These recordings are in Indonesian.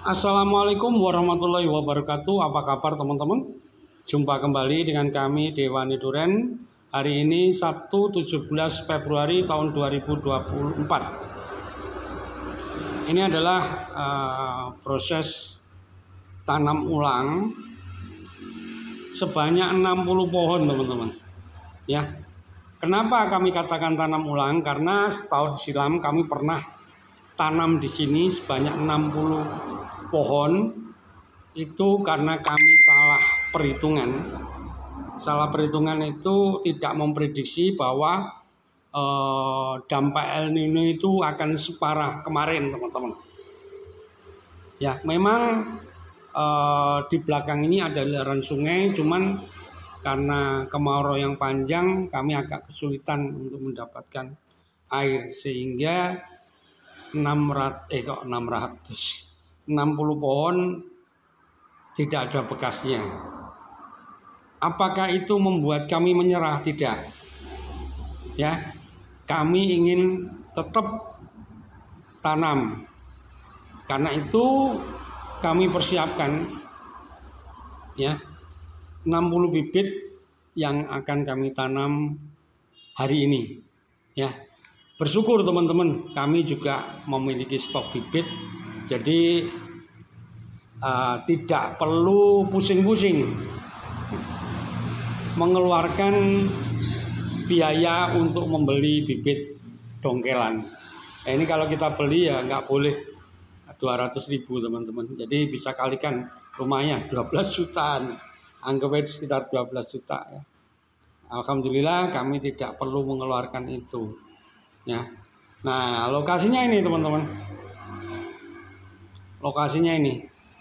Assalamualaikum warahmatullahi wabarakatuh. Apa kabar teman-teman? Jumpa kembali dengan kami Dewani Duren. Hari ini Sabtu 17 Februari tahun 2024. Ini adalah proses tanam ulang sebanyak 60 pohon teman-teman. Ya. Kenapa kami katakan tanam ulang? Karena setahun silam kami pernah tanam di sini sebanyak 60 pohon. Itu karena kami salah perhitungan. Salah perhitungan itu tidak memprediksi bahwa dampak El Nino itu akan separah kemarin teman-teman. Ya, memang di belakang ini ada aliran sungai, cuman karena kemarau yang panjang kami agak kesulitan untuk mendapatkan air, sehingga 60 pohon tidak ada bekasnya. Apakah itu membuat kami menyerah? Tidak. Ya, kami ingin tetap tanam. Karena itu kami persiapkan ya 60 bibit yang akan kami tanam hari ini. Ya. Bersyukur teman-teman, kami juga memiliki stok bibit, jadi tidak perlu pusing-pusing mengeluarkan biaya untuk membeli bibit dongkelan. Ini kalau kita beli ya nggak boleh 200.000 teman-teman, jadi bisa kalikan lumayan 12 jutaan, anggap aja sekitar 12 juta ya. Alhamdulillah kami tidak perlu mengeluarkan itu. Ya, nah lokasinya ini teman-teman, lokasinya ini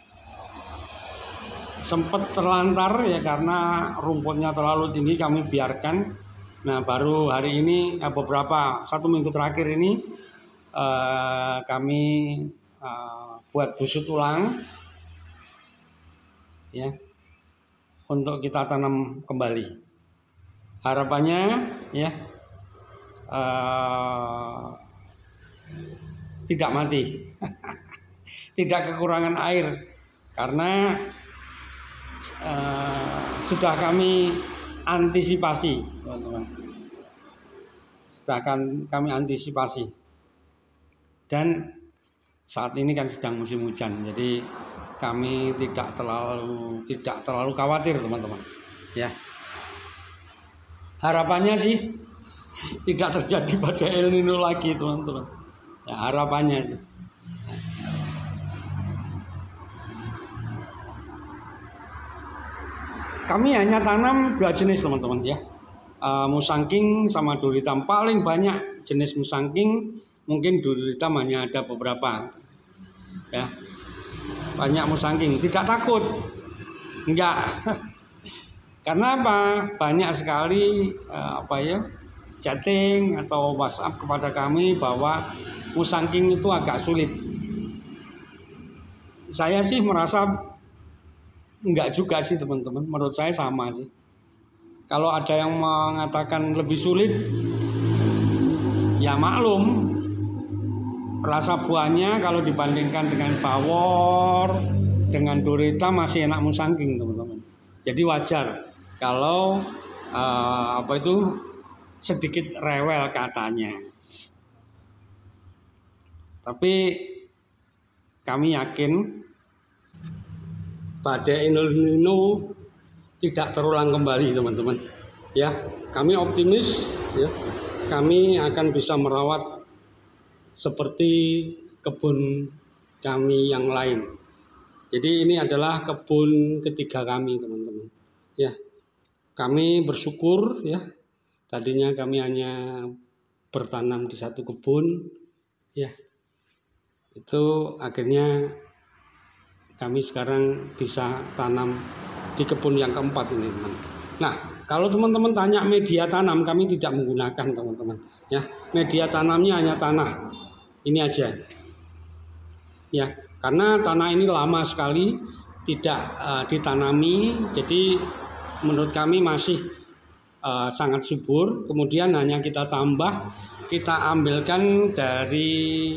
sempat terlantar ya karena rumputnya terlalu tinggi, kami biarkan. Nah baru hari ini beberapa 1 minggu terakhir ini kami buat busut ulang ya untuk kita tanam kembali. Harapannya ya tidak mati, tidak kekurangan air, karena sudah kami antisipasi, teman-teman. Sudah kami antisipasi, dan saat ini kan sedang musim hujan, jadi kami tidak terlalu khawatir, teman-teman. Ya, harapannya sih tidak terjadi pada El Nino lagi, teman-teman. Ya, harapannya. Kami hanya tanam 2 jenis, teman-teman ya. Musangking sama duri hitam. Paling banyak jenis musangking, mungkin duri hitam hanya ada beberapa. Ya. Banyak musangking, tidak takut. Enggak. Karena apa? Banyak sekali chatting atau WhatsApp kepada kami bahwa musangking itu agak sulit. Saya sih merasa enggak juga sih teman-teman, menurut saya sama sih. Kalau ada yang mengatakan lebih sulit, ya maklum, rasa buahnya kalau dibandingkan dengan bawor, dengan duri hitam masih enak musangking teman-teman. Jadi wajar kalau sedikit rewel katanya. Tapi kami yakin badai El Nino tidak terulang kembali, teman-teman. Ya, kami optimis ya. Kami akan bisa merawat seperti kebun kami yang lain. Jadi ini adalah kebun ketiga kami, teman-teman. Ya. Kami bersyukur ya. Tadinya kami hanya bertanam di 1 kebun, ya. Itu akhirnya kami sekarang bisa tanam di kebun yang keempat ini, teman. Nah, kalau teman-teman tanya media tanam, kami tidak menggunakan, teman-teman. Ya, media tanamnya hanya tanah. Ini aja. Ya, karena tanah ini lama sekali tidak ditanami, jadi menurut kami masih sangat subur. Kemudian hanya kita tambah, kita ambilkan dari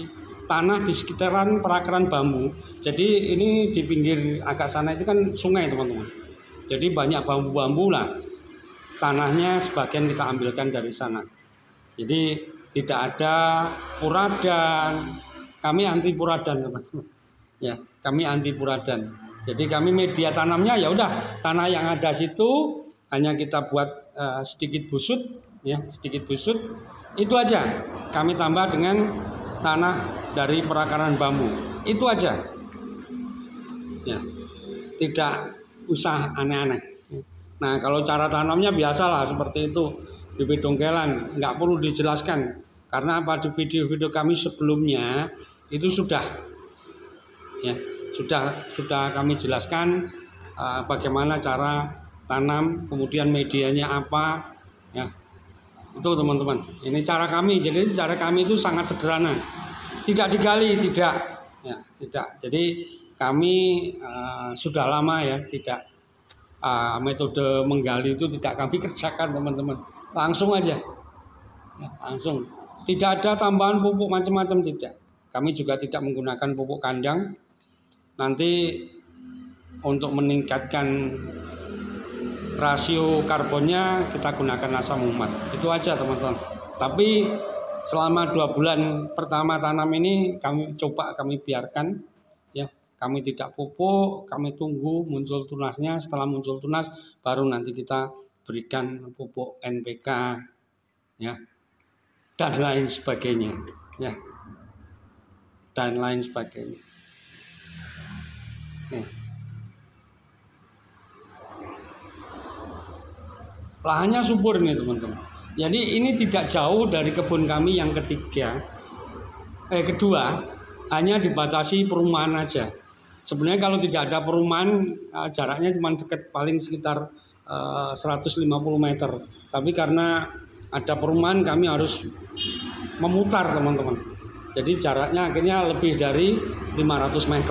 tanah di sekitaran perakaran bambu. Jadi ini di pinggir agak sana itu kan sungai teman-teman. Jadi banyak bambu-bambu lah. Tanahnya sebagian kita ambilkan dari sana. Jadi tidak ada puradan. Kami anti puradan teman-teman. Ya, kami anti puradan. Jadi kami media tanamnya ya udah tanah yang ada situ hanya kita buat sedikit busut, ya sedikit busut. Itu aja. Kami tambah dengan tanah dari perakaran bambu. Itu aja. Ya, tidak usah aneh-aneh. Nah, kalau cara tanamnya biasalah seperti itu. Bibit dongkelan, nggak perlu dijelaskan. Karena apa, di video-video kami sebelumnya itu sudah, ya sudah kami jelaskan bagaimana cara tanam, kemudian medianya apa, ya itu teman-teman. Ini cara kami. Jadi cara kami itu sangat sederhana. Tidak digali, tidak, ya tidak. Jadi kami sudah lama ya tidak metode menggali itu tidak kami kerjakan teman-teman. Langsung aja, ya, langsung. Tidak ada tambahan pupuk macam-macam, tidak. Kami juga tidak menggunakan pupuk kandang. Nanti untuk meningkatkan rasio karbonnya kita gunakan asam umat. Itu aja teman-teman. Tapi selama 2 bulan pertama tanam ini kami biarkan, ya. Kami tidak pupuk, kami tunggu muncul tunasnya. Setelah muncul tunas baru nanti kita berikan pupuk NPK, ya, dan lain sebagainya, ya, dan lain sebagainya. Lahannya subur nih teman-teman. Jadi ini tidak jauh dari kebun kami yang kedua, hanya dibatasi perumahan aja. Sebenarnya kalau tidak ada perumahan jaraknya cuma dekat, paling sekitar 150 meter. Tapi karena ada perumahan kami harus memutar teman-teman. Jadi jaraknya akhirnya lebih dari 500 meter.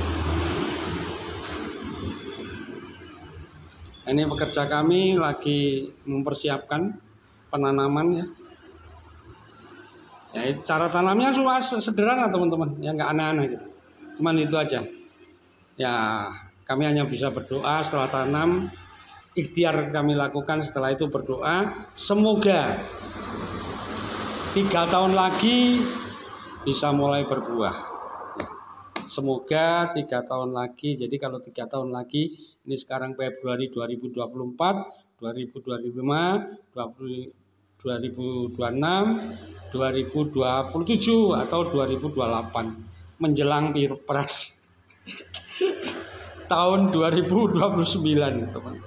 Ini pekerja kami lagi mempersiapkan penanaman, ya. Ya, cara tanamnya sederhana teman-teman, ya nggak aneh-aneh gitu. Cuman itu aja. Ya, kami hanya bisa berdoa setelah tanam. Ikhtiar kami lakukan setelah itu berdoa. Semoga 3 tahun lagi bisa mulai berbuah. Semoga 3 tahun lagi. Jadi kalau 3 tahun lagi, ini sekarang Februari 2024, 2025, 2026, 2027 atau 2028 menjelang Pilpres tahun 2029 teman.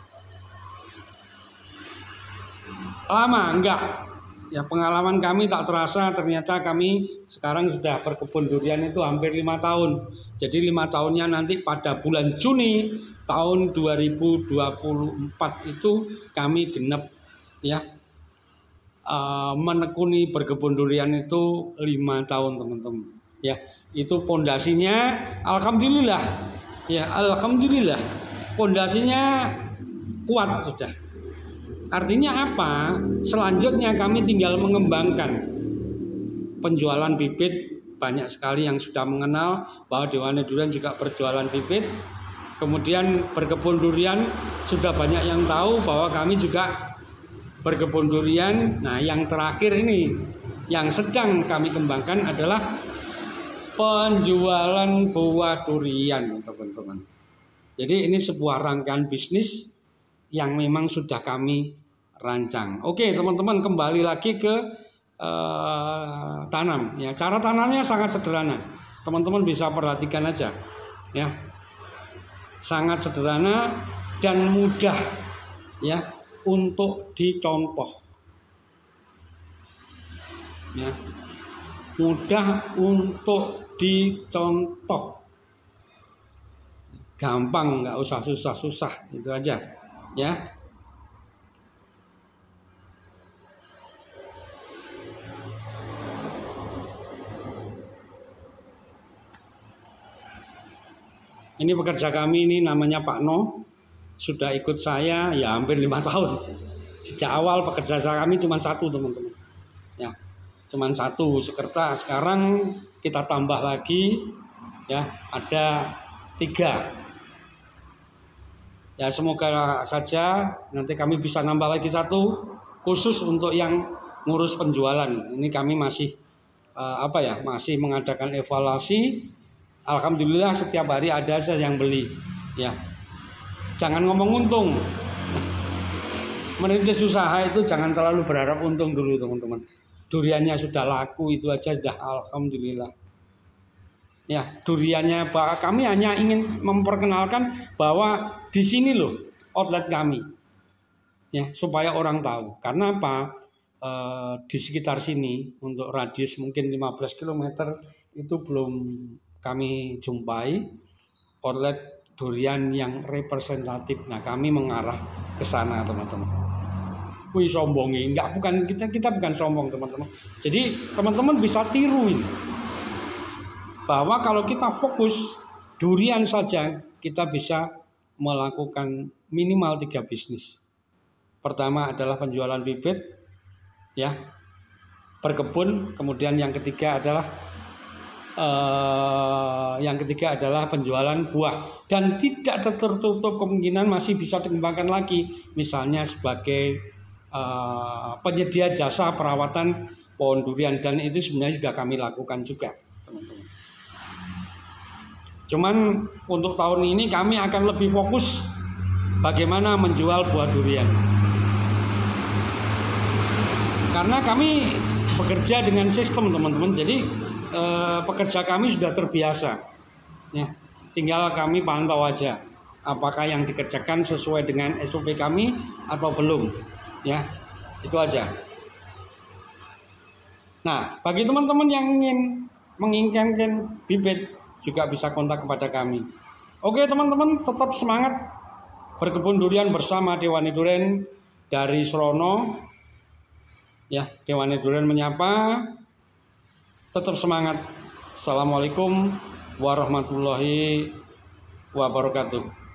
Lama enggak? Ya, pengalaman kami tak terasa, ternyata kami sekarang sudah berkebun durian itu hampir 5 tahun. Jadi 5 tahunnya nanti pada bulan Juni tahun 2024 itu kami genep, ya, menekuni berkebun durian itu 5 tahun teman-teman. Ya, itu pondasinya alhamdulillah. Ya, alhamdulillah. Pondasinya kuat sudah. Artinya apa? Selanjutnya kami tinggal mengembangkan penjualan bibit. Banyak sekali yang sudah mengenal bahwa Dewana Durian juga berjualan bibit. Kemudian berkebun durian sudah banyak yang tahu bahwa kami juga berkebun durian. Nah, yang terakhir ini yang sedang kami kembangkan adalah penjualan buah durian, teman-teman. Jadi ini sebuah rangkaian bisnis yang memang sudah kami rancang. Oke teman-teman, kembali lagi ke tanam. Ya, cara tanamnya sangat sederhana. Teman-teman bisa perhatikan aja. Ya, sangat sederhana dan mudah, ya, untuk dicontoh. Ya, mudah untuk dicontoh. Gampang, nggak usah susah-susah, itu aja. Ya, ini pekerja kami, ini namanya Pak No, sudah ikut saya ya hampir 5 tahun. Sejak awal pekerja kami cuma 1 teman-teman. Ya, cuman 1 sekertas. Sekarang kita tambah lagi ya, ada 3. Ya semoga saja nanti kami bisa nambah lagi 1 khusus untuk yang ngurus penjualan. Ini kami masih masih mengadakan evaluasi. Alhamdulillah setiap hari ada saja yang beli. Ya, jangan ngomong untung. Merintis usaha itu jangan terlalu berharap untung dulu teman-teman. Duriannya sudah laku itu aja sudah alhamdulillah. Ya, duriannya kami hanya ingin memperkenalkan bahwa di sini loh outlet kami. Ya, supaya orang tahu. Karena apa? Di sekitar sini untuk radius mungkin 15 km itu belum kami jumpai outlet durian yang representatif. Nah, kami mengarah ke sana teman-teman. Wih, sombongi, bukan kita bukan sombong teman-teman. Jadi teman-teman bisa tiruin bahwa kalau kita fokus durian saja kita bisa melakukan minimal 3 bisnis. Pertama adalah penjualan bibit, ya, berkebun. Kemudian yang ketiga adalah penjualan buah, dan tidak tertutup kemungkinan masih bisa dikembangkan lagi, misalnya sebagai penyedia jasa perawatan pohon durian, dan itu sebenarnya sudah kami lakukan juga teman-teman. Cuman untuk tahun ini kami akan lebih fokus bagaimana menjual buah durian, karena kami bekerja dengan sistem teman-teman. Jadi pekerja kami sudah terbiasa, ya, tinggal kami pantau aja apakah yang dikerjakan sesuai dengan SOP kami atau belum, ya, itu aja. Nah, bagi teman-teman yang ingin menginginkan bibit juga bisa kontak kepada kami. Oke teman-teman, tetap semangat berkebun durian bersama Dewani Duren dari Srono. Ya, Dewani Duren menyapa. Tetap semangat. Assalamualaikum warahmatullahi wabarakatuh.